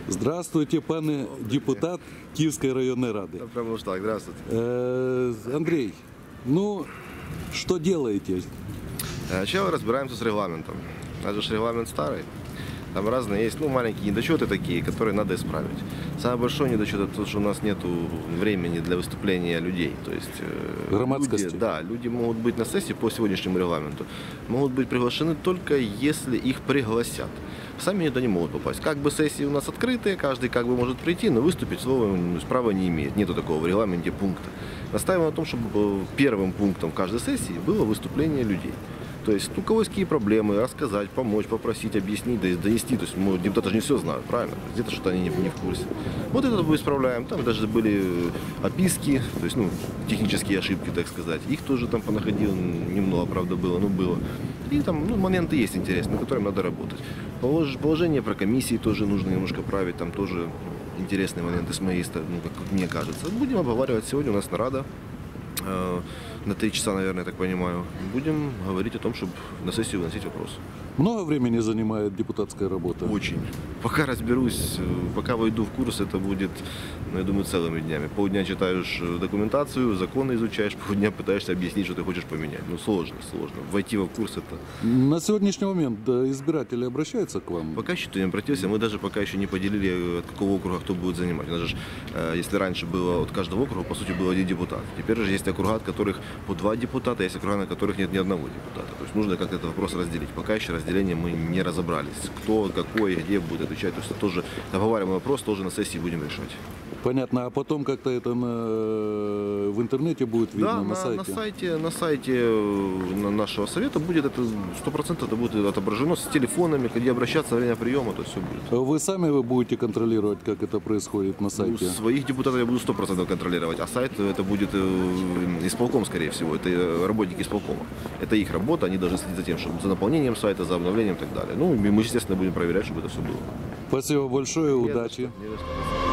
Здравствуйте, пане депутат Киевской районной рады. Да, прямо уж так, здравствуйте. Андрей, ну, что делаете? Сначала разбираемся с регламентом. У нас же регламент старый. Там разные есть, маленькие недочеты такие, которые надо исправить. Самый большой недочет это то, что у нас нет времени для выступления людей. То есть Громадскости. люди могут быть на сессии по сегодняшнему регламенту, могут быть приглашены только если их пригласят. Сами туда не могут попасть. Как бы сессии у нас открытые, каждый как бы может прийти, но выступить права не имеет. Нету такого в регламенте пункта. Настаиваем на том, чтобы первым пунктом каждой сессии было выступление людей. То есть, у кого есть какие проблемы, рассказать, помочь, попросить, объяснить, донести. То есть, депутаты же не все знают, правильно? Где-то что-то они не в курсе. Вот это мы исправляем. Там даже были описки, то есть, технические ошибки, так сказать. Их тоже там понаходил, немного, правда, было, но было. И там, моменты есть интересные, над которыми надо работать. Положение про комиссии тоже нужно немножко править, там тоже интересные моменты с моей стороны, как мне кажется. Будем обговаривать сегодня, у нас нарада. На 3 часа, наверное, я так понимаю. Будем говорить о том, чтобы на сессию выносить вопрос. Много времени занимает депутатская работа? Очень. Пока разберусь, пока войду в курс, это будет, я думаю, целыми днями. Полдня читаешь документацию, законы изучаешь, полдня пытаешься объяснить, что ты хочешь поменять. Сложно. Войти в курс это... На сегодняшний момент избиратели обращаются к вам? Пока еще не обратился. Мы даже пока еще не поделили, от какого округа кто будет занимать. У нас же, если раньше было от каждого округа, по сути, был один депутат. Теперь же есть округа, от которых по 2 депутата, есть округа, на которых нет ни одного депутата. То есть нужно как-то этот вопрос разделить. Пока еще разделение мы не разобрались. Кто, какой, где будет отвечать. То есть это тоже обговариваемый вопрос, тоже на сессии будем решать. Понятно. А потом как-то это в интернете будет видно, да, на сайте? На сайте нашего совета будет это 100% это будет отображено с телефонами, где обращаться во время приема, то все будет. Вы сами будете контролировать, как это происходит на сайте? Своих депутатов я буду 100% контролировать, а сайт это будет исполком, скорее всего, это работники исполкома. Это их работа, они должны следить за тем, чтобы за наполнением сайта, за обновлением и так далее. Мы, естественно, будем проверять, чтобы это все было. Спасибо большое, удачи. Не за что.